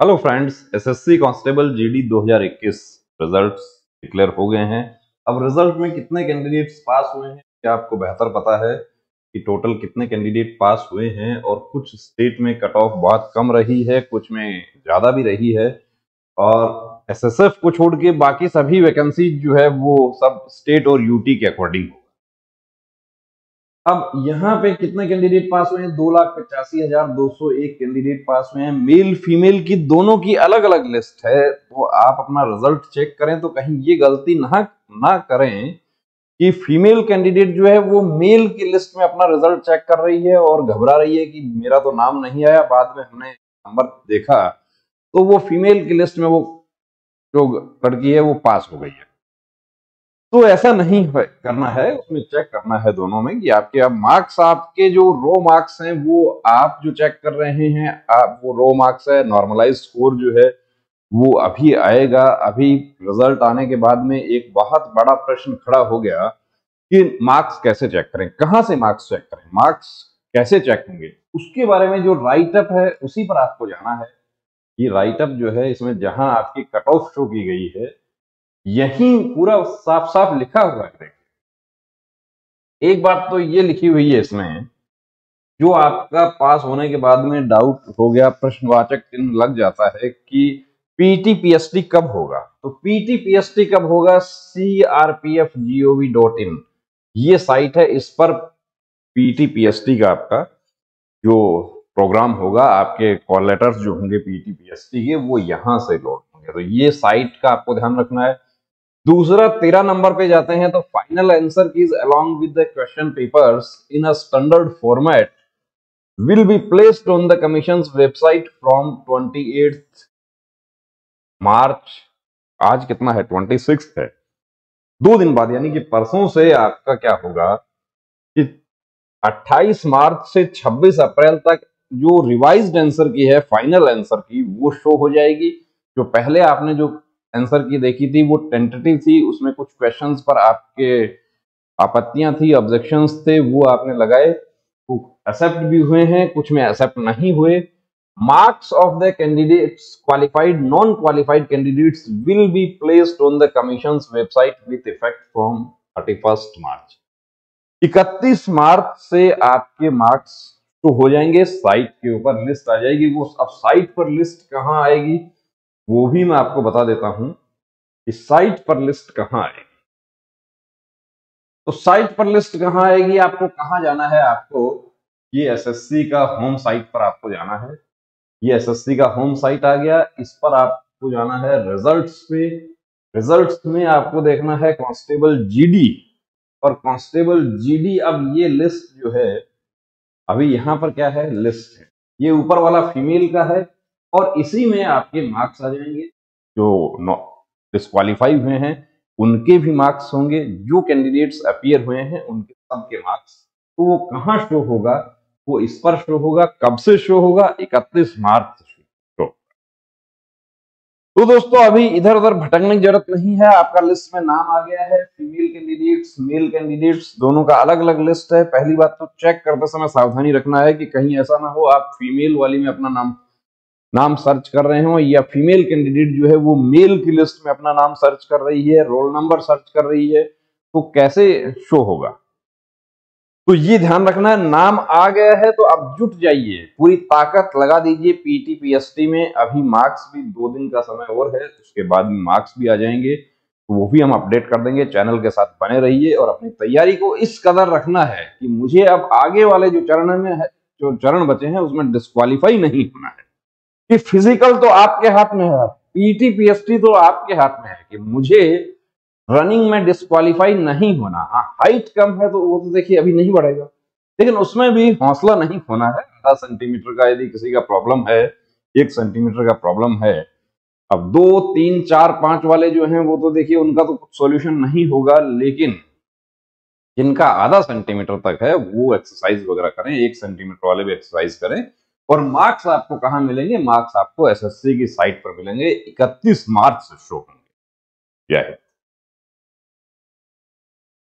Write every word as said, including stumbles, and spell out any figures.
Hello friends, SSC constable GD दो हज़ार इक्कीस रिजल्ट्स डिक्लेयर हो गए हैं। अब रिजल्ट में कितने कैंडिडेट्स पास हुए हैं क्या आपको बेहतर पता है कि टोटल कितने कैंडिडेट पास हुए हैं? और कुछ स्टेट में कट ऑफ बहुत कम रही है, कुछ में ज्यादा भी रही है, और एसएसएफ को छोड़ के बाकी सभी वैकेंसी जो है वो सब स्टेट और यूटी के अकॉर्डिंग। अब यहाँ पे कितने कैंडिडेट पास हुए हैं? दो लाख पचासी हजार दो सौ एक कैंडिडेट पास हुए हैं। मेल फीमेल की दोनों की अलग अलग लिस्ट है, तो आप अपना रिजल्ट चेक करें तो कहीं ये गलती ना ना करें कि फीमेल कैंडिडेट जो है वो मेल की लिस्ट में अपना रिजल्ट चेक कर रही है और घबरा रही है कि मेरा तो नाम नहीं आया, बाद में हमने नंबर देखा तो वो फीमेल की लिस्ट में वो जो लड़की है वो पास हो गई है। तो ऐसा नहीं है, करना है, उसमें चेक करना है दोनों में कि आपके अब मार्क्स, आपके जो रो मार्क्स हैं वो आप जो चेक कर रहे हैं, आप वो रो मार्क्स है। नॉर्मलाइज स्कोर जो है वो अभी आएगा। अभी रिजल्ट आने के बाद में एक बहुत बड़ा प्रश्न खड़ा हो गया कि मार्क्स कैसे चेक करें, कहां से मार्क्स चेक करें, मार्क्स कैसे चेक होंगे। उसके बारे में जो राइटअप है उसी पर आपको जाना है। ये राइटअप जो है इसमें जहां आपकी कट ऑफ शो की गई है यही पूरा साफ साफ लिखा हुआ है। एक बात तो ये लिखी हुई है इसमें, जो आपका पास होने के बाद में डाउट हो गया, प्रश्नवाचक चिन्ह लग जाता है कि पीटी पीएसटी कब होगा। तो पीटी पीएसटी कब होगा? C R P F G O V dot in ये साइट है। इस पर पीटी पीएसटी का आपका जो प्रोग्राम होगा, आपके कॉल लेटर्स जो होंगे पीटी पीएसटी के, वो यहां से लोड होंगे। तो ये साइट का आपको ध्यान रखना है। दूसरा, तेरह नंबर पे जाते हैं तो final answer keys along with the question papers in a standard format will be placed on the commission's website from अट्ठाईस मार्च। आज कितना है? छब्बीस है। दो दिन बाद यानी कि परसों से आपका क्या होगा कि अट्ठाईस मार्च से छब्बीस अप्रैल तक जो रिवाइज्ड आंसर की है, फाइनल आंसर की, वो शो हो जाएगी। जो पहले आपने जो आंसर की देखी थी वो टेंटेटिव थी, उसमें कुछ क्वेश्चंस पर आपके आपत्तियां थी, ऑब्जेक्शंस थे, वो आपने लगाए, कुछ एक्सेप्ट भी हुए हैं, कुछ में एक्सेप्ट नहीं हुए। Marks of the candidates, qualified non qualified candidates will be placed on the commission's website with effect from thirty first March. इकतीस मार्च से आपके मार्क्स तो हो जाएंगे, साइट के ऊपर लिस्ट आ जाएगी। वो अब साइट पर लिस्ट कहां आएगी वो भी मैं आपको बता देता हूं कि साइट पर लिस्ट कहां आएगी। तो साइट पर लिस्ट कहां आएगी, आपको कहां जाना है? आपको ये एसएससी का होम साइट पर आपको जाना है। ये एसएससी का होम साइट आ गया, इस पर आपको जाना है रिजल्ट्स पे। रिजल्ट्स में आपको देखना है कांस्टेबल जीडी, और कांस्टेबल जीडी, अब ये लिस्ट जो है अभी यहां पर क्या है, लिस्ट है। ये ऊपर वाला फीमेल का है और इसी में आपके मार्क्स आ जाएंगे। जो डिस्क्वालीफाई हुए हैं उनके भी मार्क्स होंगे, जो कैंडिडेट्स अपीयर हुए हैं उनके सबके मार्क्स। तो वो कहां शो होगा? वो इस पर शो होगा। कब से शो होगा? इकतीस मार्च से शो। तो दोस्तों अभी इधर उधर भटकने की जरूरत नहीं है, आपका लिस्ट में नाम आ गया है। फीमेल कैंडिडेट्स, मेल कैंडिडेट्स दोनों का अलग अलग लिस्ट है। पहली बात तो चेक करते समय सावधानी रखना है कि कहीं ऐसा ना हो आप फीमेल वाली में अपना नाम नाम सर्च कर रहे हो, या फीमेल कैंडिडेट जो है वो मेल की लिस्ट में अपना नाम सर्च कर रही है, रोल नंबर सर्च कर रही है, तो कैसे शो होगा? तो ये ध्यान रखना है। नाम आ गया है तो अब जुट जाइए, पूरी ताकत लगा दीजिए पीटी पीएसटी में। अभी मार्क्स भी दो दिन का समय और है, उसके बाद में मार्क्स भी आ जाएंगे, तो वो भी हम अपडेट कर देंगे। चैनल के साथ बने रहिए और अपनी तैयारी को इस कदर रखना है कि मुझे अब आगे वाले जो चरण में है, जो चरण बचे हैं उसमें डिस्क्वालीफाई नहीं होना है। कि फिजिकल तो आपके हाथ में है, पीटी पीएसटी तो आपके हाथ में है कि मुझे रनिंग में डिस्क्वालीफाई नहीं होना। हाँ, हाइट कम है तो वो तो देखिए अभी नहीं बढ़ेगा, लेकिन उसमें भी हौसला नहीं खोना है। आधा सेंटीमीटर का यदि किसी का प्रॉब्लम है, एक सेंटीमीटर का प्रॉब्लम है, अब दो तीन चार पांच वाले जो हैं वो तो देखिए उनका तो कुछ सॉल्यूशन नहीं होगा, लेकिन जिनका आधा सेंटीमीटर तक है वो एक्सरसाइज वगैरह करें, एक सेंटीमीटर वाले भी एक्सरसाइज करें। और मार्क्स आपको कहां मिलेंगे? मार्क्स आपको एसएससी की साइट पर मिलेंगे, इकतीस मार्च से शो होंगे। जय हिंद।